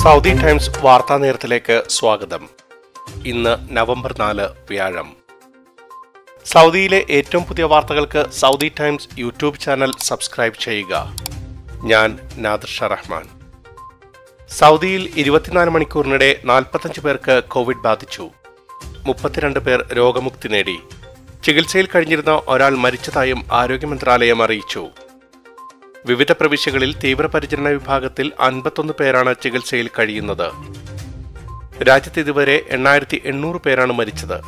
Saudi times വാർത്താ നേരത്തിലേക്ക് സ്വാഗതം. ഇന്ന് നവംബർ 4 വ്യാഴം. സൗദിയിലെ ഏറ്റവും പുതിയ വാർത്തകൾക്ക് Saudi Times YouTube channel subscribe ചെയ്യുക. ഞാൻ നാദിർ ഷാ റഹ്മാൻ. സൗദിയിൽ 24 മണിക്കൂറിനിടെ 45 പേർക്ക് കോവിഡ് ബാധിച്ചു. 32 പേർ രോഗമുക്തി നേടി. ചികിത്സയിൽ കഴിഞ്ഞിരുന്ന ഒരാൾ മരിച്ചതായും ആരോഗ്യ മന്ത്രാലയം അറിയിച്ചു. വിവിധ പ്രവിശ്യകളിൽ തീവ്രപരിചരണ വിഭാഗത്തിൽ 51 പേരാണ് ചികിത്സയിൽ കഴിയുന്നത്. രാജ്യത്ത് ഇതുവരെ 8800 പേരാണ് മരിച്ചത്.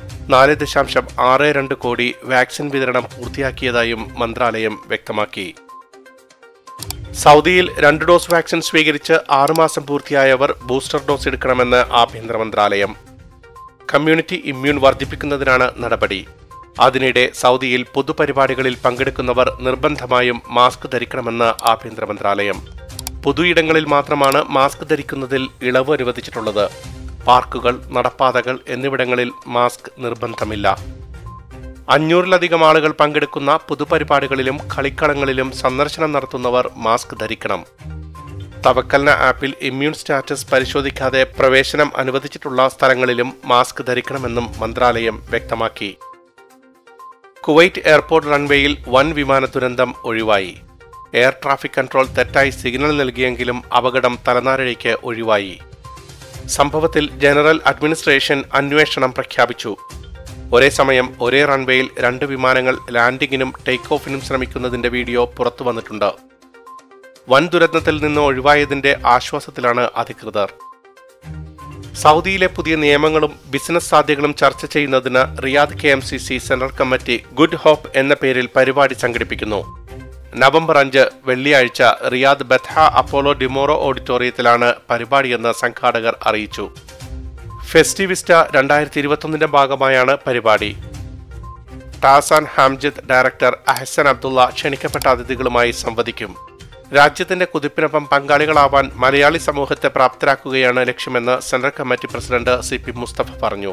4.62 കോടി വാക്സിൻ വിതരണം പൂർത്തിയാക്കിയതായും മന്ത്രാലയം വ്യക്തമാക്കി. സൗദിയിൽ 2 ഡോസ് വാക്സിൻ സ്വീകരിച്ച് 6 മാസം പൂർത്തിയായവർ ബൂസ്റ്റർ ഡോസ് എടുക്കണമെന്ന് ആഭ്യന്തര മന്ത്രാലയം. കമ്മ്യൂണിറ്റി ഇമ്മ്യൂൺ വർദ്ധിപ്പിക്കുന്നതിനാണ് നടപടി. അതിനിടെ സൗദിയിൽ പൊതുപരിപാടികളിൽ പങ്കെടുക്കുന്നവർ നിർബന്ധമായും മാസ്ക് ധരിക്കണമെന്ന് ആഭ്യന്തര മന്ത്രാലയം. പൊതുയിടങ്ങളിൽ മാത്രമാണ് മാസ്ക് ധരിക്കുന്നതിൽ ഇളവ് അനുവദിച്ചിട്ടുള്ളത്. പാർക്കുകൾ, നടപ്പാതകൾ എന്നിവിടങ്ങളിൽ മാസ്ക് നിർബന്ധമില്ല. 500-ലധികം ആളുകൾ പങ്കെടുക്കുന്ന പൊതുപരിപാടികളിലും കളിക്കളങ്ങളിലും സന്ദർശനം നടത്തുന്നവർ മാസ്ക് ധരിക്കണം. തവക്കൽന ആപ്പിൽ ഇമ്മ്യൂൺ സ്റ്റാറ്റസ് പരിശോധിക്കാതെ പ്രവേശനം അനുവദിച്ചിട്ടുള്ള സ്ഥലങ്ങളിലും മാസ്ക് ധരിക്കണമെന്നും മന്ത്രാലയം വ്യക്തമാക്കി. കുവൈറ്റ് എയർപോർട്ട് റൺവേയിൽ വൻ വിമാന ദുരന്തം ഒഴിവായി. എയർ ട്രാഫിക് കൺട്രോൾ തെറ്റായി സിഗ്നൽ നൽകിയെങ്കിലും അപകടം തലനാരിഴയ്ക്ക് ഒഴിവായി. സംഭവത്തിൽ ജനറൽ അഡ്മിനിസ്ട്രേഷൻ അന്വേഷണം പ്രഖ്യാപിച്ചു. ഒരേ സമയം ഒരേ റൺവേയിൽ 2 വിമാനങ്ങൾ ലാൻഡിങ്ങിനും ടേക്ക് ഓഫിനും ശ്രമിക്കുന്നതിന്റെ വീഡിയോ പുറത്തുവന്നിട്ടുണ്ട്. വൻ ദുരന്തത്തിൽ നിന്ന് ഒഴിവായതിന്റെ ആശ്വാസത്തിലാണ് അധികൃതർ. സൗദിയിലെ പുതിയ നിയമങ്ങളും ബിസിനസ് സാധ്യതകളും ചർച്ച ചെയ്യുന്നതിന് Riyadh KMCC central committee good hope എന്ന പേരിൽ പരിപാടി സംഘടിപ്പിക്കുന്നു. നവംബർ 5 വെള്ളിയാഴ്ച റിയാദ് ബത്ഹ അപ്പോളോ ഡിമോറോ ഓഡിറ്റോറിയത്തിലാണ് പരിപാടിയെന്ന് സംഘാടകർ അറിയിച്ചു. ഫെസ്റ്റിവിസ്റ്റ 2021 ഭാഗമായാണ് പരിപാടി. ടാസാൻ ഹാംജിദ് ഡയറക്ടർ അഹ്സൻ അബ്ദുള്ള ക്ഷണിക്കപ്പെട്ട അതിഥികളുമായി സംവദിക്കും. രാജ്യത്തിന്റെ കുതിപ്പിനൊപ്പം പങ്കാളികളാവാൻ മലയാളി സമൂഹത്തെ പ്രാപ്തരാക്കുകയാണ് ലക്ഷ്യമെന്ന് central committee president CP Mustafa പറഞ്ഞു.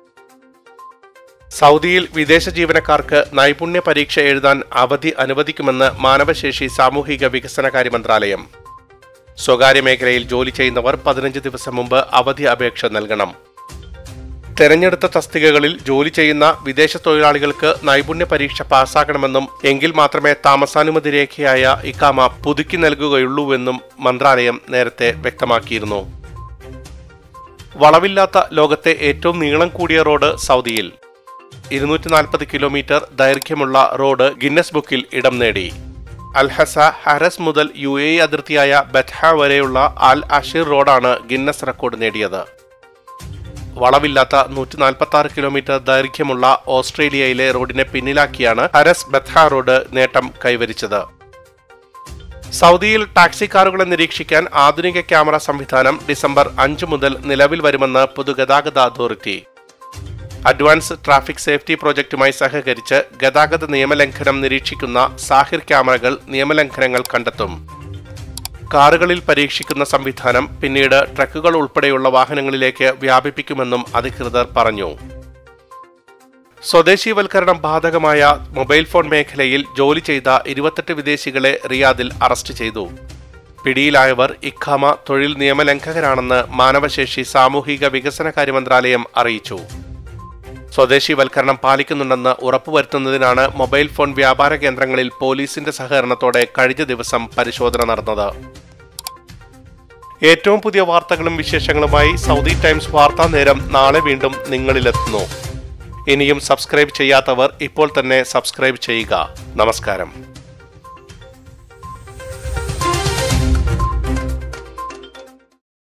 സൗദിയിൽ വിദേശ ജീവനക്കാർക്ക് നൈപുണ്യ പരീക്ഷ എഴുതാൻ അവധി അനുവദിക്കുമെന്ന് മാനവശേഷി സാമൂഹിക വികസനകാര്യ മന്ത്രാലയം. സ്വകാര്യ മേഖലയിൽ ജോലി ചെയ്യുന്നവർ 15 ദിവസം മുമ്പ് അവധി അപേക്ഷ നൽകണം. തെരഞ്ഞെടുത്ത തസ്തികകളിൽ ജോലി ചെയ്യുന്ന വിദേശ തൊഴിലാളികൾക്ക് നൈപുണ്യ പരീക്ഷ പാസ്സാകണമെന്നും എങ്കിൽ മാത്രമേ താമസാനുമതി രേഖയായ ഇഖാമ പുതുക്കി നൽകുകയുള്ളൂവെന്നും മന്ത്രാലയം നേരത്തെ വ്യക്തമാക്കിയിരുന്നു. വളവില്ലാത്ത ലോകത്തെ ഏറ്റവും നീളം കൂടിയ റോഡ് സൗദിയിൽ. 240 കിലോമീറ്റർ ദൈർഘ്യമുള്ള റോഡ് ഗിന്നസ് ബുക്കിൽ ഇടം നേടി. അൽഹസ ഹരസ് മുതൽ UAE അതിർത്തിയായ ബത്ഹ വരെയുള്ള അൽ അഷീർ റോഡാണ് ഗിന്നസ് റെക്കോർഡ് നേടിയത്. വളവില്ലാത്ത 146 കിലോമീറ്റർ ദൈർഘ്യമുള്ള ഓസ്ട്രേലിയയിലെ റോഡിനെ പിന്നിലാക്കിയാണ് ഹരസ് ബത്ഹ റോഡ് നേട്ടം കൈവരിച്ചത്. സൗദിയിൽ ടാക്സി കാറുകളെ നിരീക്ഷിക്കാൻ ആധുനിക ക്യാമറ സംവിധാനം ഡിസംബർ 5 മുതൽ നിലവിൽ വരുമെന്ന് പൊതുഗതാഗത അതോറിറ്റി. അഡ്വാൻസ് ട്രാഫിക് സേഫ്റ്റി പ്രോജക്റ്റുമായി സഹകരിച്ച് ഗതാഗത നിയമലംഘനം നിരീക്ഷിക്കുന്ന സാഹിർ ക്യാമറകൾ നിയമലംഘനങ്ങൾ കണ്ടെത്തും. കാറുകളിൽ പരീക്ഷിക്കുന്ന സംവിധാനം പിന്നീട് ട്രക്കുകൾ ഉൾപ്പെടെയുള്ള വാഹനങ്ങളിലേക്ക് വ്യാപിപ്പിക്കുമെന്നും അധികൃതർ പറഞ്ഞു. സ്വദേശീവൽക്കരണം ബാധകമായ മൊബൈൽ ഫോൺ മേഖലയിൽ ജോലി ചെയ്ത 28 വിദേശികളെ റിയാദിൽ അറസ്റ്റ് ചെയ്തു. പിടിയിലായവർ ഇഖാമ തൊഴിൽ നിയമലംഘകരാണെന്ന് മാനവശേഷി സാമൂഹിക വികസനകാര്യ മന്ത്രാലയം അറിയിച്ചു. സ്വദേശീവൽക്കരണം പാലിക്കുന്നുണ്ടെന്ന് ഉറപ്പുവരുത്തുന്നതിനാണ് മൊബൈൽ ഫോൺ വ്യാപാര കേന്ദ്രങ്ങളിൽ പോലീസിന്റെ സഹകരണത്തോടെ കഴിഞ്ഞ ദിവസം പരിശോധന നടന്നത്. ഏറ്റവും പുതിയ വാർത്തകളും വിശേഷങ്ങളുമായി സൗദി ടൈംസ് വാർത്താ നേരം നാളെ വീണ്ടും നിങ്ങളിലെത്തുന്നു. ഇനിയും സബ്സ്ക്രൈബ് ചെയ്യാത്തവർ ഇപ്പോൾ തന്നെ സബ്സ്ക്രൈബ് ചെയ്യുക. നമസ്കാരം.